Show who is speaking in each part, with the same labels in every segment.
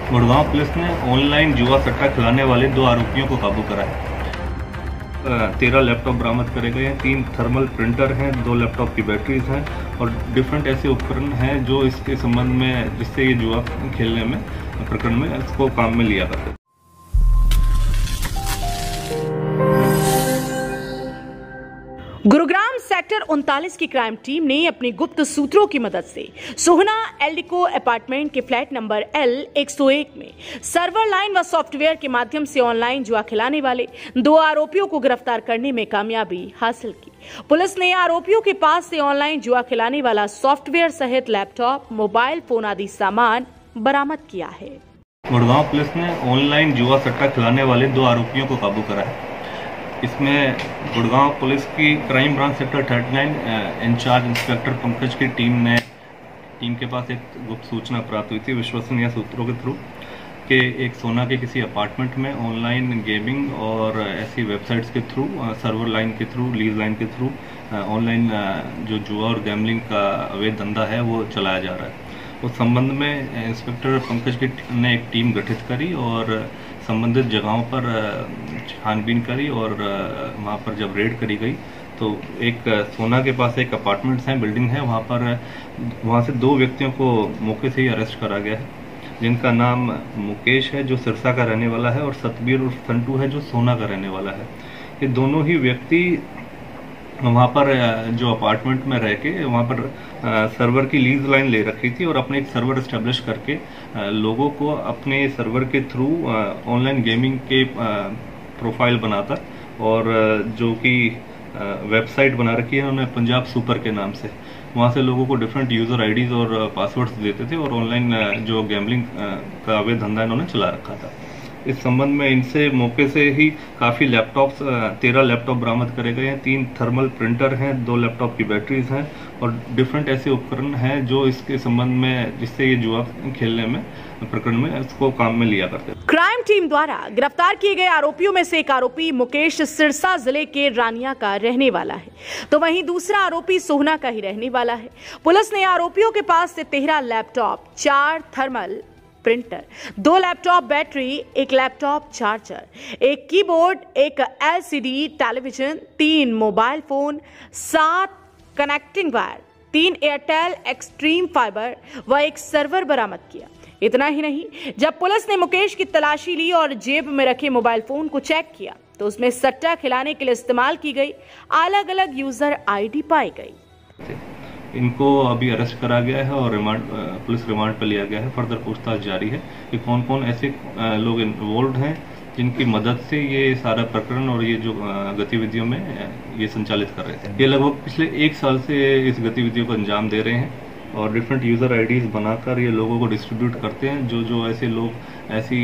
Speaker 1: Gurgaon police ने online जुआ सट्टा खिलाने वाले 2 आरोपियों को काबू करा है। 13 लैपटॉप बरामद करे गए हैं, 3 थर्मल प्रिंटर हैं, 2 लैपटॉप की बैटरीज हैं और डिफरेंट ऐसे उपकरण हैं जो इसके संबंध में, जिससे ये जुआ खेलने में प्रकरण में इसको काम में लिया करते।
Speaker 2: गुरुग्राम सेक्टर 39 की क्राइम टीम ने अपनी गुप्त सूत्रों की मदद से सोहना एल्डिको अपार्टमेंट के फ्लैट नंबर L101 में सर्वर लाइन व सॉफ्टवेयर के माध्यम से ऑनलाइन जुआ खिलाने वाले 2 आरोपियों को गिरफ्तार करने में कामयाबी हासिल की। पुलिस ने आरोपियों के पास से ऑनलाइन जुआ खिलाने वाला सॉफ्टवेयर सहित लैपटॉप, मोबाइल फोन आदि सामान बरामद किया है।
Speaker 1: गुड़गांव पुलिस ने ऑनलाइन जुआ सट्टा खिलाने वाले 2 आरोपियों को काबू करा है। इसमें गुड़गांव पुलिस की crime branch sector 39 incharge inspector Pankaj की टीम के पास एक गुप्त सूचना प्राप्त हुई थी विश्वसनीय सूत्रों के थ्रू कि एक सोना के किसी अपार्टमेंट में ऑनलाइन गेमिंग और ऐसी वेबसाइट्स के थ्रू, सर्वर लाइन के थ्रू, लीज लाइन के थ्रू ऑनलाइन जो जुआ और गैमलिंग का अवैध धंधा है वो चलाया जा रहा है। उस संबंध में इंस्पेक्टर पंकज ने एक टीम गठित करी और संबंधित जगहों पर छानबीन करी और वहाँ पर जब रेड करी गई तो एक सोना के पास एक अपार्टमेंट्स है, बिल्डिंग है, वहाँ से 2 व्यक्तियों को मौके से ही अरेस्ट करा गया है, जिनका नाम मुकेश है जो सिरसा का रहने वाला है और सतबीर उर्फ संटू है जो सोना का रहने वाला है। ये दोनों ही व्यक्ति वहाँ पर जो अपार्टमेंट में रह के वहाँ पर सर्वर की लीज लाइन ले रखी थी और अपने एक सर्वर एस्टेब्लिश करके लोगों को अपने सर्वर के थ्रू ऑनलाइन गेमिंग के प्रोफाइल बनाता और जो कि वेबसाइट बना रखी है उन्होंने पंजाब सुपर के नाम से, वहाँ से लोगों को डिफरेंट यूजर आईडीज और पासवर्ड्स देते थे और ऑनलाइन जो गैमलिंग का अवैध धंधा इन्होंने चला रखा था। इस संबंध में इनसे मौके से ही काफ़ी लैपटॉप्स, 13 लैपटॉप बरामद करे गए हैं, 3 थर्मल प्रिंटर हैं, 2 लैपटॉप की बैटरीज हैं और डिफरेंट ऐसे उपकरण हैं जो इसके संबंध में, जिससे ये जुआ खेलने में प्रकरण में इसको काम में लिया करते हैं।
Speaker 2: क्राइम टीम द्वारा गिरफ्तार किए गए आरोपियों में से एक आरोपी मुकेश सिरसा जिले के रानिया का रहने वाला है, तो वहीं दूसरा आरोपी सोहना का ही रहने वाला है। पुलिस ने आरोपियों के पास से 13 laptop, 4 thermal printer, 2 laptop battery, 1 laptop charger, 1 keyboard, 1 LCD television, 3 mobile phone, 7 connecting wire, 3 Airtel Xtreme fibre व 1 सर्वर बरामद किया। इतना ही नहीं, जब पुलिस ने मुकेश की तलाशी ली और जेब में रखे मोबाइल फोन को चेक किया तो उसमें सट्टा खिलाने के लिए इस्तेमाल की गई अलग अलग यूजर आईडी पाई गई।
Speaker 1: इनको अभी अरेस्ट करा गया है और पुलिस रिमांड पर लिया गया है। फर्दर पूछताछ जारी है कि कौन कौन ऐसे लोग इन्वॉल्व हैं जिनकी मदद से ये सारा प्रकरण और ये जो गतिविधियों में ये संचालित कर रहे थे। ये लगभग पिछले 1 साल से इस गतिविधियों को अंजाम दे रहे हैं और डिफरेंट यूजर आईडीज बनाकर ये लोगों को डिस्ट्रीब्यूट करते हैं। जो ऐसे लोग ऐसी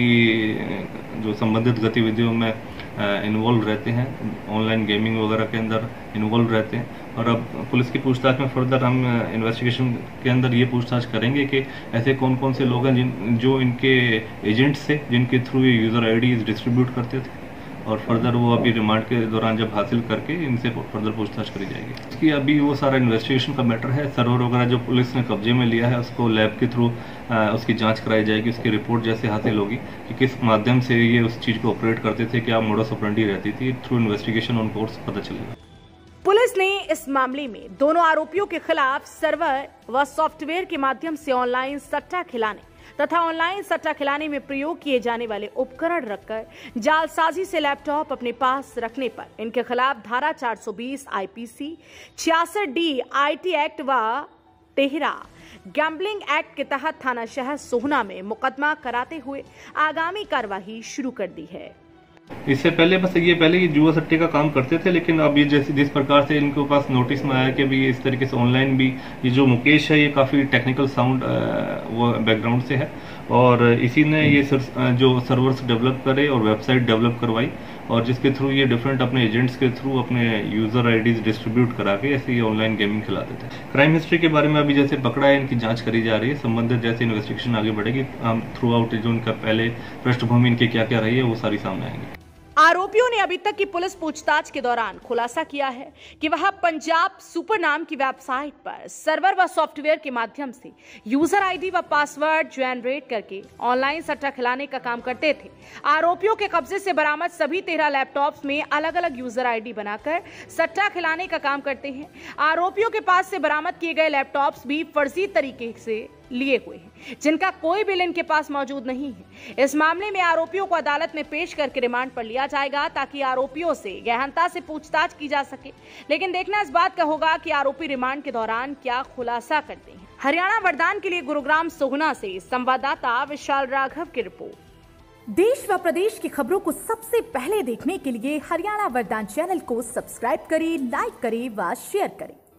Speaker 1: जो संबंधित गतिविधियों में इन्वॉल्व रहते हैं, ऑनलाइन गेमिंग वगैरह के अंदर इन्वॉल्व रहते हैं। और अब पुलिस की पूछताछ में फर्दर हम इन्वेस्टिगेशन के अंदर ये पूछताछ करेंगे कि ऐसे कौन कौन से लोग हैं जो इनके एजेंट्स थे, जिनके थ्रू ये यूजर आईडीज डिस्ट्रीब्यूट करते थे और फर्दर वो अभी रिमांड के दौरान जब हासिल करके इनसे फर्दर पूछताछ करी जाएगी। इसकी अभी वो सारा इन्वेस्टिगेशन का मैटर है। सर्वर वगैरह जो पुलिस ने कब्जे में लिया है उसको लैब के थ्रू उसकी जांच कराई जाएगी। उसकी रिपोर्ट जैसे हासिल होगी कि किस माध्यम से ये उस चीज़ को ऑपरेट करते थे, क्या मोडस ऑपरेंडी रहती थी, थ्रू इन्वेस्टिगेशन ऑन कोर्स पता चलेगा।
Speaker 2: पुलिस ने इस मामले में दोनों आरोपियों के खिलाफ सर्वर व सॉफ्टवेयर के माध्यम से ऑनलाइन सट्टा खिलाने तथा ऑनलाइन सट्टा खिलाने में प्रयोग किए जाने वाले उपकरण रखकर जालसाजी से लैपटॉप अपने पास रखने पर इनके खिलाफ धारा 420 IPC, 66D IT एक्ट व 13 गैम्बलिंग एक्ट के तहत थाना शहर सोहना में मुकदमा कराते हुए आगामी कार्रवाई शुरू कर दी है।
Speaker 1: इससे पहले पहले ये जुआ सट्टे का काम करते थे, लेकिन अब ये जिस प्रकार से इनके पास नोटिस में आया कि अभी इस तरीके से ऑनलाइन भी ये जो मुकेश है ये काफ़ी टेक्निकल साउंड वो बैकग्राउंड से है और इसी ने ये जो सर्वर्स डेवलप करे और वेबसाइट डेवलप करवाई और जिसके थ्रू ये डिफरेंट अपने एजेंट्स के थ्रू अपने यूजर आईडीज डिस्ट्रीब्यूट करा के ऐसे ये ऑनलाइन गेमिंग खिलाते थे। क्राइम हिस्ट्री के बारे में अभी जैसे पकड़ा है, इनकी जांच करी जा रही है। संबंधित जैसे इन्वेस्टिगेशन आगे बढ़ेगी, हम थ्रू आउट जो इनका पहले पृष्ठभूमि इनकी क्या क्या रही है वो सारी सामने आएंगे।
Speaker 2: आरोपियों ने अभी तक की पुलिस पूछताछ के दौरान खुलासा किया है कि वह पंजाब सुपर नाम की वेबसाइट पर सर्वर व सॉफ्टवेयर के माध्यम से यूजर आईडी व पासवर्ड जनरेट करके ऑनलाइन सट्टा खिलाने का काम करते थे। आरोपियों के कब्जे से बरामद सभी 13 लैपटॉप्स में अलग अलग यूजर आईडी बनाकर सट्टा खिलाने का काम करते हैं। आरोपियों के पास से बरामद किए गए लैपटॉप्स भी फर्जी तरीके से लिए हुए हैं, जिनका कोई बिल इनके पास मौजूद नहीं है। इस मामले में आरोपियों को अदालत में पेश करके रिमांड पर लिया जाएगा ताकि आरोपियों से गहनता से पूछताछ की जा सके। लेकिन देखना इस बात का होगा कि आरोपी रिमांड के दौरान क्या खुलासा करते हैं। हरियाणा वरदान के लिए गुरुग्राम सोहना से संवाददाता विशाल राघव की रिपोर्ट।
Speaker 3: देश व प्रदेश की खबरों को सबसे पहले देखने के लिए हरियाणा वरदान चैनल को सब्सक्राइब करें, लाइक करें व शेयर करें।